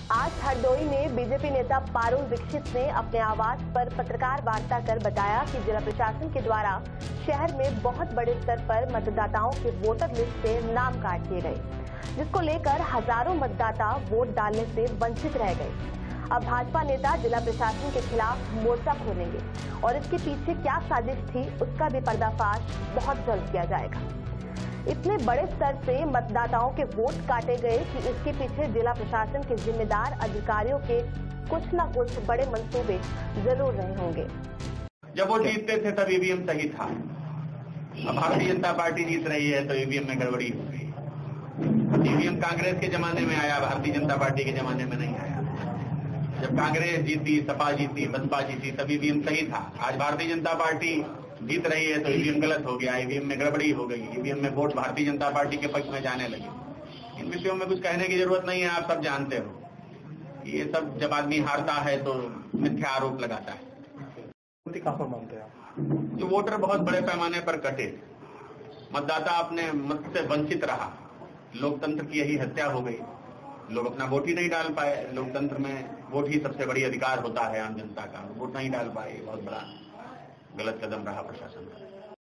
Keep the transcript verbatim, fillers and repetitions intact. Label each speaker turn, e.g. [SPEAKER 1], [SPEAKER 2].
[SPEAKER 1] आज हरदोई में बीजेपी नेता पारुल दीक्षित ने अपने आवास पर पत्रकार वार्ता कर बताया कि जिला प्रशासन के द्वारा शहर में बहुत बड़े स्तर पर मतदाताओं के वोटर लिस्ट से नाम काट दिए गए, जिसको लेकर हजारों मतदाता वोट डालने से वंचित रह गए। अब भाजपा नेता जिला प्रशासन के खिलाफ मोर्चा खोलेंगे और इसके पीछे क्या साजिश थी उसका भी पर्दाफाश बहुत जल्द किया जाएगा। इतने बड़े स्तर से मतदाताओं के वोट काटे गए कि इसके पीछे जिला प्रशासन के जिम्मेदार अधिकारियों के कुछ न कुछ बड़े मंसूबे जरूर रहे होंगे।
[SPEAKER 2] जब वो जीतते थे तब ईवीएम सही था। अब भारतीय जनता पार्टी जीत रही है तो ईवीएम में गड़बड़ी हो गई। ईवीएम कांग्रेस के जमाने में आया, भारतीय जनता पार्टी के जमाने में नहीं आया। जब कांग्रेस जीती, सपा जीती, बसपा जीती तब ईवीएम सही था। आज भारतीय जनता पार्टी जीत रही है तो ईवीएम गलत हो गया, ईवीएम में गड़बड़ी हो गई, ईवीएम में वोट भारतीय जनता पार्टी के पक्ष में जाने लगे। इन विषयों में कुछ कहने की जरूरत नहीं है, आप सब जानते हो। ये सब जब आदमी हारता है तो मिथ्या आरोप लगाता है।
[SPEAKER 3] कहां पर मानते हैं आप?
[SPEAKER 2] जो वोटर बहुत बड़े पैमाने पर कटे, मतदाता अपने मत से वंचित रहा, लोकतंत्र की यही हत्या हो गई। लोग अपना वोट ही नहीं डाल पाए। लोकतंत्र में वोट ही सबसे बड़ी अधिकार होता है आम जनता का, वोट नहीं डाल पाए। बहुत बड़ा गलत कदम रहा प्रशासन का।